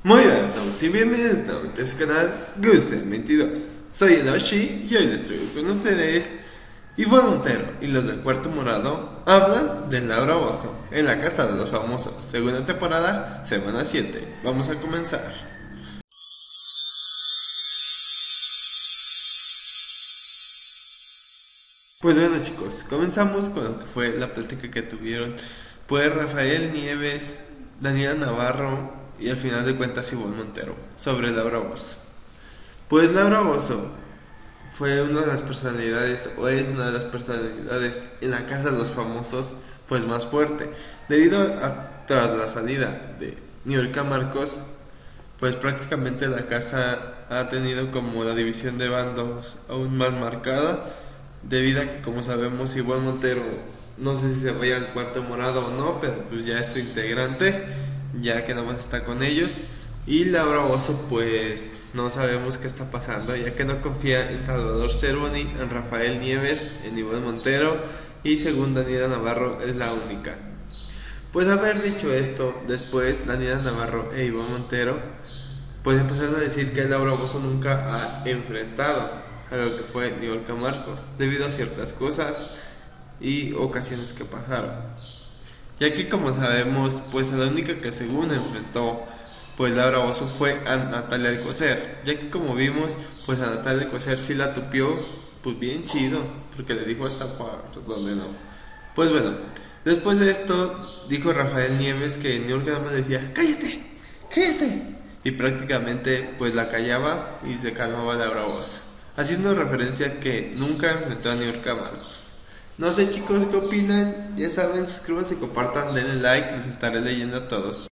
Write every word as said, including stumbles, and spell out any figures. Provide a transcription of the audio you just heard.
Muy bien a todos y bienvenidos nuevamente a su canal Gusen veintidós. Soy Eloshi y hoy les traigo con ustedes Ivonne Montero y los del Cuarto Morado hablan de Laura Bozzo en La Casa de los Famosos, segunda temporada, semana siete. Vamos a comenzar. Pues bueno chicos, comenzamos con lo que fue la plática que tuvieron pues Rafael Nieves, Daniela Navarro y al final de cuentas Ivonne Montero sobre Laura Bozzo. Pues Laura Bozzo fue una de las personalidades o es una de las personalidades en La Casa de los Famosos pues más fuerte, debido a tras la salida de Niurka Marcos, pues prácticamente la casa ha tenido como la división de bandos aún más marcada, debido a que, como sabemos, Ivonne Montero, no sé si se vaya al Cuarto Morado o no, pero pues ya es su integrante, ya que nada más está con ellos. Y Laura Bozzo, pues no sabemos qué está pasando, ya que no confía en Salvador Cervoni, en Rafael Nieves, en Ivonne Montero, y según Daniela Navarro es la única. Pues haber dicho esto, después Daniela Navarro e Ivonne Montero pues empezaron a decir que Laura Bozzo nunca ha enfrentado a lo que fue Niurka Marcos, debido a ciertas cosas y ocasiones que pasaron, ya que como sabemos pues a la única que según enfrentó pues Laura Bozzo fue a Natalia Alcocer, ya que como vimos pues a Natalia Alcocer sí la tupió pues bien chido, porque le dijo hasta por donde no. Pues bueno, después de esto dijo Rafael Nieves que Niurka nada más decía cállate, cállate, y prácticamente pues la callaba y se calmaba Laura Bozzo, haciendo referencia a que nunca enfrentó a Niurka Marcos. No sé chicos, ¿qué opinan? Ya saben, suscríbanse, compartan, denle like, los estaré leyendo a todos.